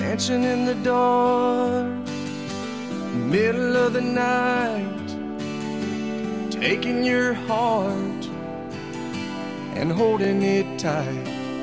dancing in the dark, middle of the night, taking your heart and holding it tight.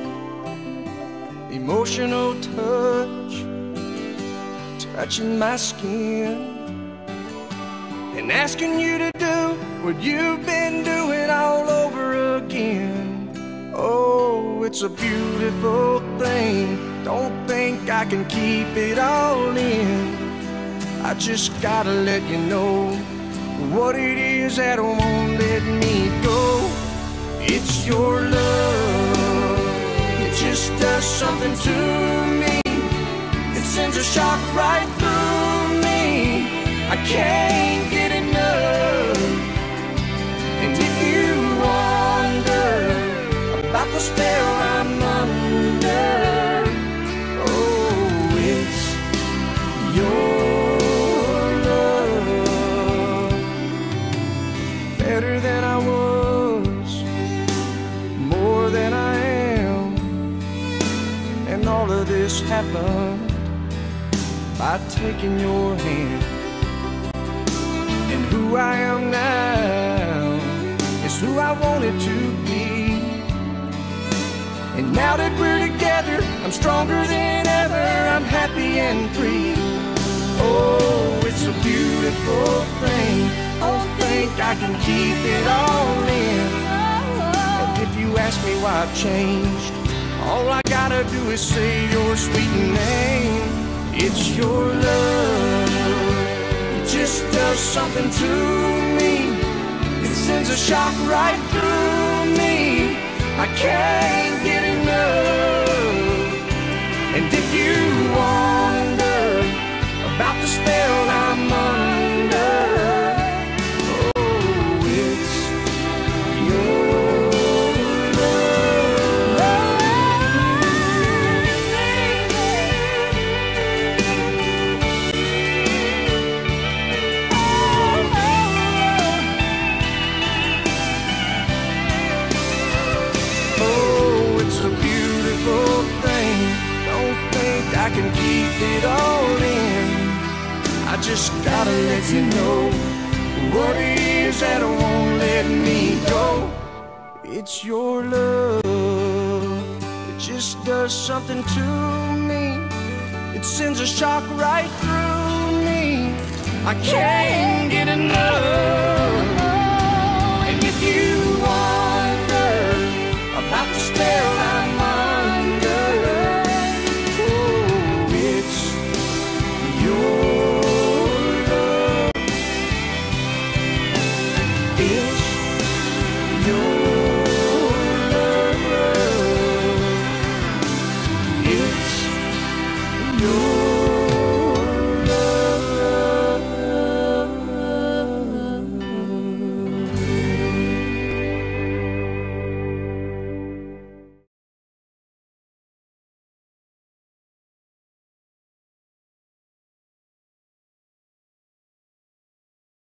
Emotional touch, touching my skin, and asking you to do what you've been doing all over again. Oh, it's a beautiful thing. Don't think I can keep it all in. I just gotta let you know what it is that won't let me go. It's your love. It just does something to me. It sends a shock right through me. I can't get enough. And if you wonder about the spell I'm under, oh, it's your love. Better than I was, more than I am, and all of this happened by taking your hand. And who I am now is who I wanted to be. And now that we're together, I'm stronger than ever. I'm happy and free. Oh, it's a beautiful thing. Don't think I can keep it all in. And if you ask me why I've changed, all I gotta do is say your sweet name. It's your love. It just does something to me. It sends a shock right through me. I can't get enough. And if you wonder about the spell I'm under, oh, it's your love. Oh, it's a beautiful thing. Don't think I can keep it all in. I just gotta let you know what it is that won't let me go. It's your love. It just does something to me. It sends a shock right through me. I can't get enough.